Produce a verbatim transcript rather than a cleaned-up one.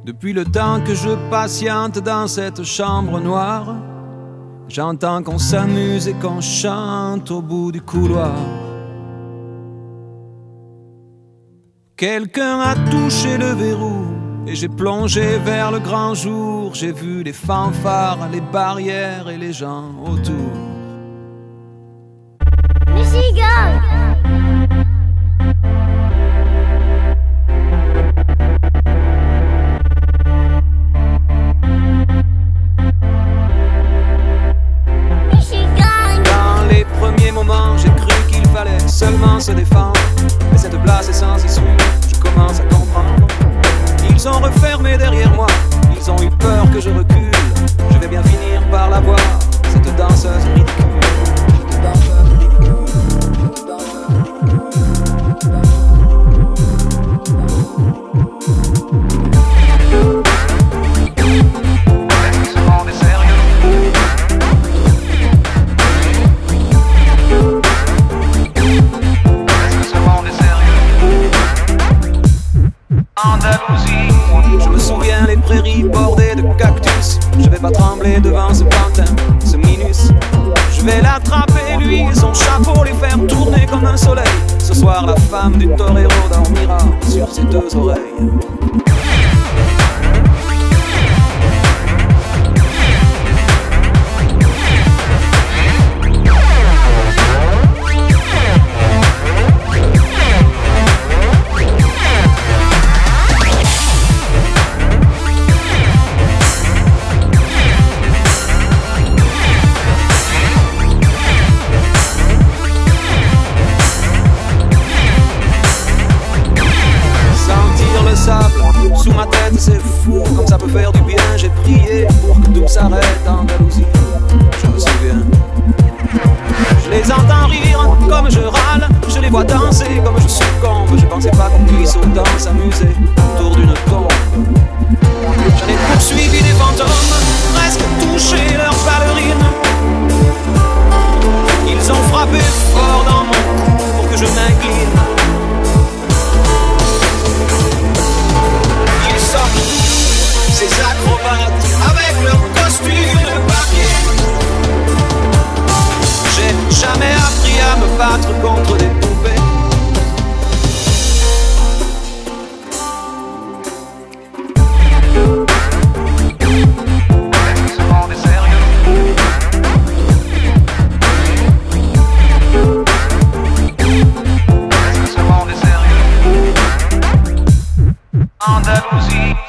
Depuis le temps que je patiente dans cette chambre noire, j'entends qu'on s'amuse et qu'on chante au bout du couloir. Quelqu'un a touché le verrou et j'ai plongé vers le grand jour. J'ai vu les fanfares, les barrières et les gens autour. Michigan! J'ai cru qu'il fallait seulement se défendre, mais cette place est sans issue, je commence à comprendre. Ils ont refermé derrière moi, ils ont eu peur que je recule. Je vais bien finir par la voir, cette danseuse ridicule. Cette danseuse ridicule. Cette danseuse ridicule. Je me souviens les prairies bordées de cactus. Je vais pas trembler devant ce pantin, ce minus. Je vais l'attraper lui et son chapeau, les faire tourner comme un soleil. Ce soir la femme du torero dormira sur ses deux oreilles. Sous ma tête c'est fou, comme ça peut faire du bien. J'ai prié pour que tout s'arrête en Andalousie, je me souviens. Je les entends rire comme je râle, je les vois danser comme je succombe. Je pensais pas qu'on puisse autant s'amuser autour d'une tombe. J'en ai poursuivi des fantômes, presque touché leurs ballerines. Ils ont frappé fort dans mon cou pour que je m'incline. Ces acrobates avec leurs costumes de papier. J'ai jamais appris à me battre contre des poupées. Est-ce que ce monde est sérieux? Est-ce que ce monde est sérieux? Andalousie.